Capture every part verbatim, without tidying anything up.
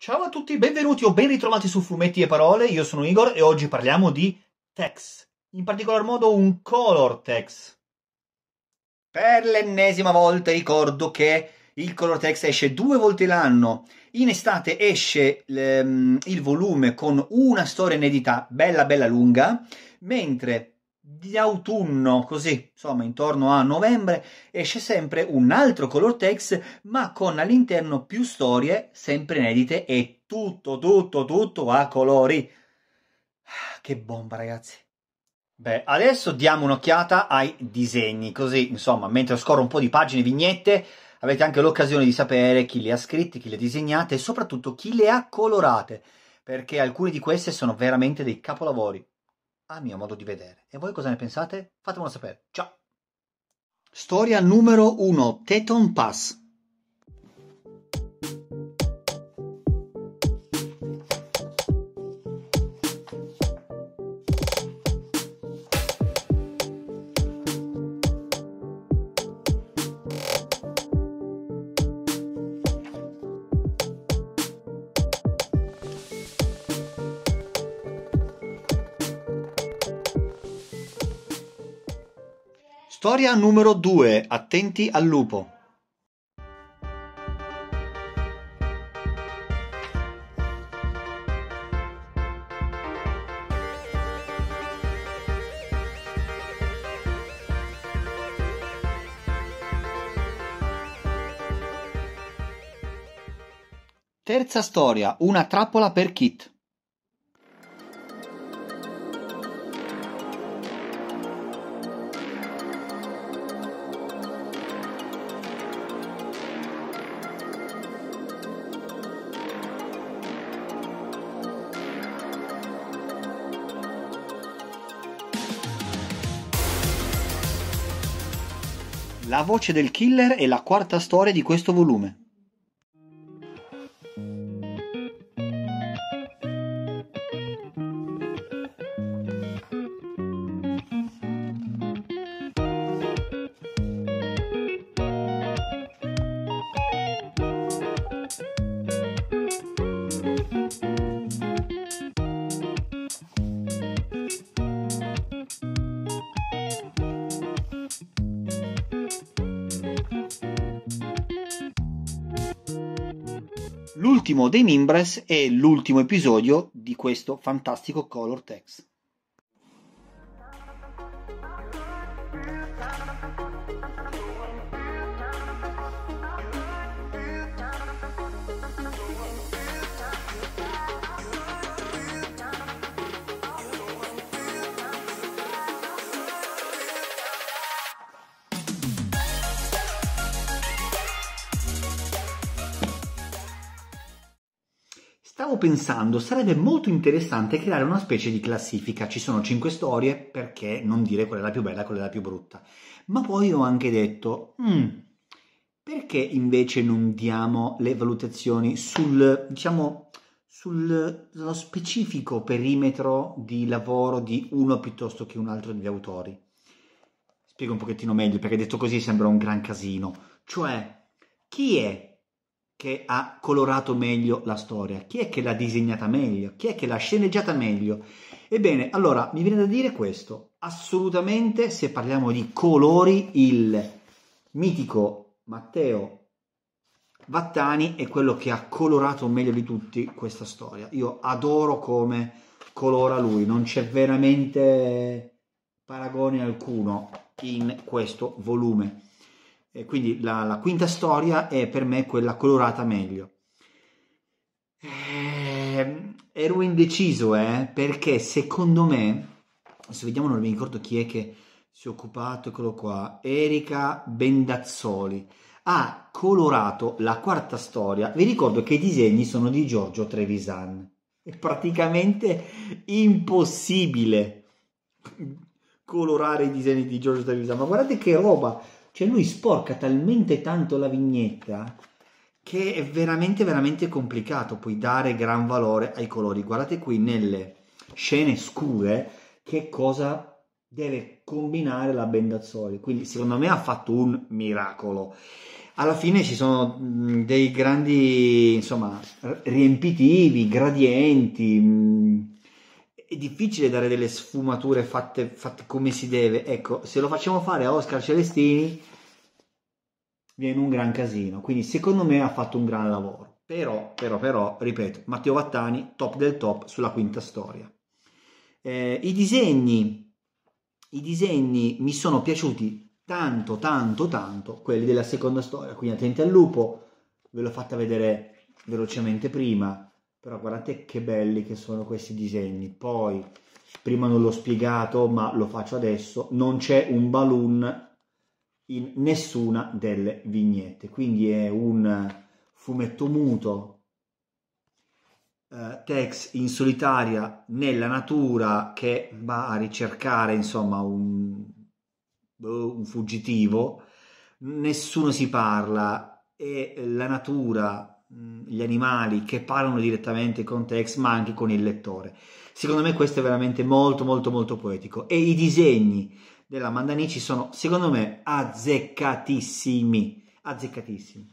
Ciao a tutti, benvenuti o ben ritrovati su Fumetti e Parole, io sono Igor e oggi parliamo di text, in particolar modo un color text. Per l'ennesima volta ricordo che il color text esce due volte l'anno. In estate esce ehm, il volume con una storia inedita bella bella lunga, mentre di autunno, così insomma intorno a novembre, esce sempre un altro color text ma con all'interno più storie sempre inedite e tutto tutto tutto a colori. Che bomba, ragazzi. Beh, adesso diamo un'occhiata ai disegni, così, insomma, mentre scorro un po' di pagine, vignette, avete anche l'occasione di sapere chi le ha scritte, chi le ha disegnate e soprattutto chi le ha colorate, perché alcune di queste sono veramente dei capolavori, a mio modo di vedere. E voi cosa ne pensate? Fatemelo sapere. Ciao! Storia numero uno, Teton Pass. Storia numero due, Attenti al lupo. Terza storia, Una trappola per Kit. La voce del killer è la quarta storia di questo volume. L'ultimo dei Mimbres è l'ultimo episodio di questo fantastico color text. Stavo pensando, sarebbe molto interessante creare una specie di classifica. Ci sono cinque storie, perché non dire qual è la più bella e qual è la più brutta. Ma poi ho anche detto, mm, perché invece non diamo le valutazioni sul, diciamo, sullo specifico perimetro di lavoro di uno piuttosto che un altro degli autori? Spiego un pochettino meglio, perché detto così sembra un gran casino. Cioè, chi è che ha colorato meglio la storia? Chi è che l'ha disegnata meglio? Chi è che l'ha sceneggiata meglio? Ebbene, allora, mi viene da dire questo. Assolutamente, se parliamo di colori, il mitico Matteo Vattani è quello che ha colorato meglio di tutti questa storia. Io adoro come colora lui, non c'è veramente paragone alcuno in questo volume. E quindi la, la quinta storia è per me quella colorata meglio. Eh, ero indeciso, eh, perché secondo me, adesso vediamo, non mi ricordo chi è che si è occupato, eccolo qua, Erika Bendazzoli, ha colorato la quarta storia. Vi ricordo che i disegni sono di Giorgio Trevisan. È praticamente impossibile colorare i disegni di Giorgio Trevisan, ma guardate che roba! Cioè lui sporca talmente tanto la vignetta che è veramente veramente complicato poi dare gran valore ai colori. Guardate qui nelle scene scure che cosa deve combinare la Bendazzoli. Quindi secondo me ha fatto un miracolo. alla fine ci sono mh, dei grandi, insomma, r- riempitivi, gradienti. Mh, è difficile dare delle sfumature fatte, fatte come si deve. Ecco, se lo facciamo fare a Oscar Celestini viene un gran casino. Quindi secondo me ha fatto un gran lavoro. Però, però, però, ripeto, Matteo Vattani, top del top sulla quinta storia. Eh, i disegni, i disegni mi sono piaciuti tanto, tanto, tanto, quelli della seconda storia. Quindi attenti al lupo, ve l'ho fatta vedere velocemente prima, però guardate che belli che sono questi disegni. Poi, prima non l'ho spiegato, ma lo faccio adesso, non c'è un balloon in nessuna delle vignette, quindi è un fumetto muto, eh, Tex in solitaria nella natura che va a ricercare insomma un, un fuggitivo, nessuno si parla e la natura, gli animali che parlano direttamente con Tex ma anche con il lettore. Secondo me questo è veramente molto molto molto poetico e i disegni della Mandanici sono secondo me azzeccatissimi, azzeccatissimi.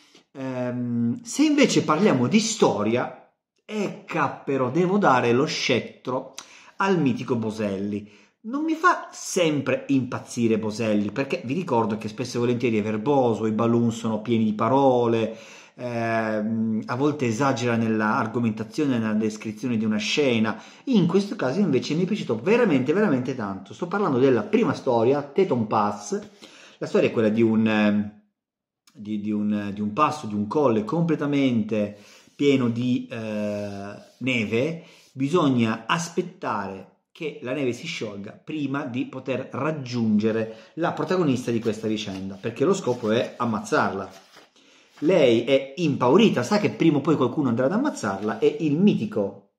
Ehm, se invece parliamo di storia, e cappero, devo dare lo scettro al mitico Boselli. Non mi fa sempre impazzire Boselli, perché vi ricordo che spesso e volentieri è verboso, i balloon sono pieni di parole, ehm, a volte esagera nella argomentazione, nella descrizione di una scena. In questo caso invece mi è piaciuto veramente, veramente tanto. Sto parlando della prima storia, Teton Pass. La storia è quella di un, eh, di, di un, di un passo, di un colle completamente pieno di eh, neve. Bisogna aspettare che la neve si sciolga prima di poter raggiungere la protagonista di questa vicenda, perché lo scopo è ammazzarla. Lei è impaurita, sa che prima o poi qualcuno andrà ad ammazzarla e il mitico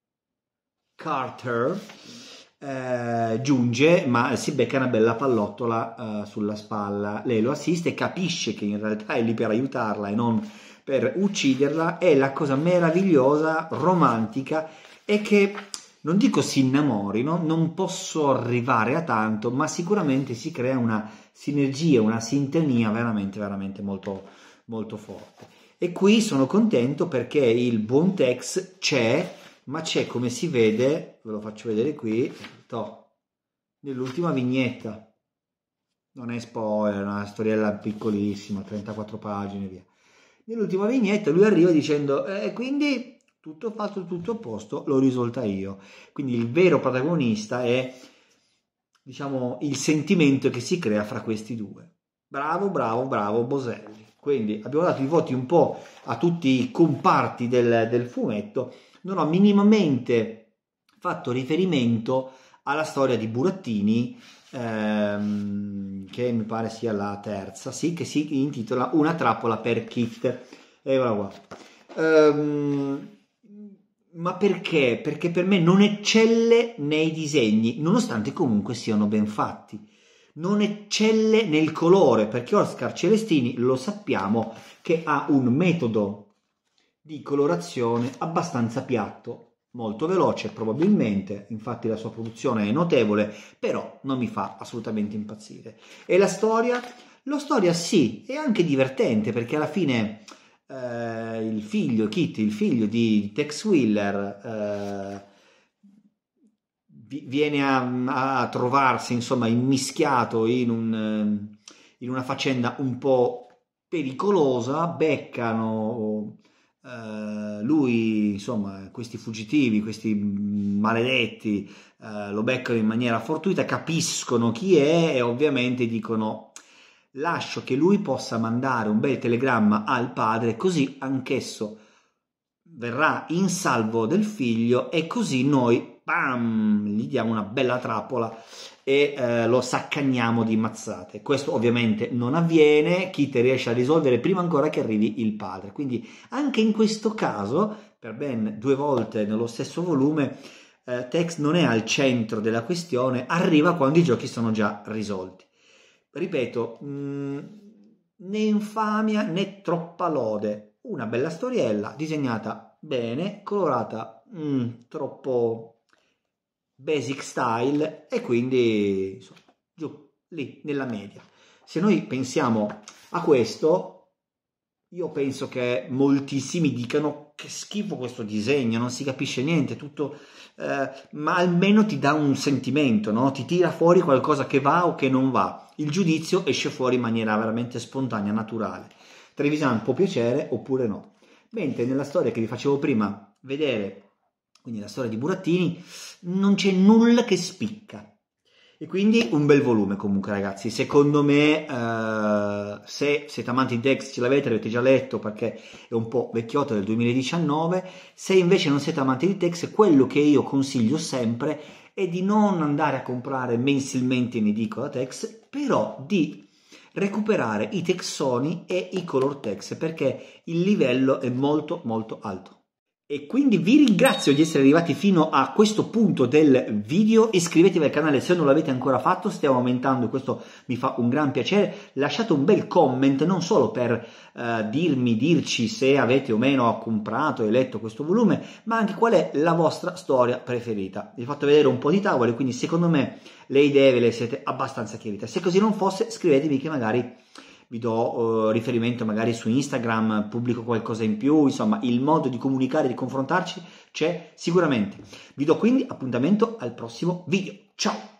Carter eh, giunge, ma si becca una bella pallottola eh, sulla spalla. Lei lo assiste, capisce che in realtà è lì per aiutarla e non per ucciderla. E la cosa meravigliosa, romantica, è che non dico si innamorino, non posso arrivare a tanto, ma sicuramente si crea una sinergia, una sintonia veramente, veramente molto, molto forte. E qui sono contento perché il buon Tex c'è, ma c'è, come si vede, ve lo faccio vedere qui, toh, nell'ultima vignetta. Non è spoiler, è una storiella piccolissima, trentaquattro pagine, via. Nell'ultima vignetta lui arriva dicendo, eh, quindi tutto fatto, tutto a posto, l'ho risolta io. Quindi il vero protagonista è, diciamo, il sentimento che si crea fra questi due. Bravo, bravo, bravo Boselli. Quindi abbiamo dato i voti un po' a tutti i comparti del, del fumetto. Non ho minimamente fatto riferimento alla storia di Burattini, ehm, che mi pare sia la terza, sì, che si intitola Una trappola per Kit. Eccola qua. Ehm, ma perché? Perché per me non eccelle nei disegni, nonostante comunque siano ben fatti. Non eccelle nel colore, perché Oscar Celestini lo sappiamo che ha un metodo di colorazione abbastanza piatto, molto veloce probabilmente, infatti la sua produzione è notevole, però non mi fa assolutamente impazzire. E la storia? La storia sì, è anche divertente perché alla fine eh, il figlio, Kitty, il figlio di Tex Willer, eh, viene a, a trovarsi insomma immischiato in, un, in una faccenda un po' pericolosa, beccano uh, lui, insomma, questi fuggitivi, questi maledetti uh, lo beccano in maniera fortuita, capiscono chi è e ovviamente dicono lascio che lui possa mandare un bel telegramma al padre così anch'esso verrà in salvo del figlio e così noi bam, gli diamo una bella trappola e eh, lo saccagniamo di mazzate. Questo ovviamente non avviene, Kit riesce a risolvere prima ancora che arrivi il padre. Quindi anche in questo caso, per ben due volte nello stesso volume, eh, Tex non è al centro della questione, arriva quando i giochi sono già risolti. Ripeto, mh, né infamia né troppa lode. Una bella storiella, disegnata bene, colorata mh, troppo basic style e quindi insomma, giù, lì, nella media. Se noi pensiamo a questo, io penso che moltissimi dicano che schifo questo disegno, non si capisce niente, tutto, eh, ma almeno ti dà un sentimento, no? Ti tira fuori qualcosa che va o che non va. Il giudizio esce fuori in maniera veramente spontanea, naturale. Trevisan può piacere oppure no. Mentre nella storia che vi facevo prima vedere, quindi la storia di Burattini, non c'è nulla che spicca. E quindi un bel volume comunque, ragazzi. Secondo me, eh, se siete amanti di Tex, ce l'avete, l'avete già letto perché è un po' vecchiotto, del duemiladiciannove. Se invece non siete amanti di Tex, quello che io consiglio sempre è di non andare a comprare mensilmente in edicola Tex, però di recuperare i texoni e i color Tex, perché il livello è molto molto alto. E quindi vi ringrazio di essere arrivati fino a questo punto del video. Iscrivetevi al canale se non l'avete ancora fatto, stiamo aumentando e questo mi fa un gran piacere. Lasciate un bel comment, non solo per uh, dirmi, dirci se avete o meno comprato e letto questo volume, ma anche qual è la vostra storia preferita. Vi ho fatto vedere un po' di tavole, quindi secondo me le idee ve le siete abbastanza chiarite. Se così non fosse, scrivetevi che magari vi do uh, riferimento magari su Instagram, pubblico qualcosa in più, insomma il modo di comunicare, di confrontarci c'è sicuramente. Vi do quindi appuntamento al prossimo video. Ciao!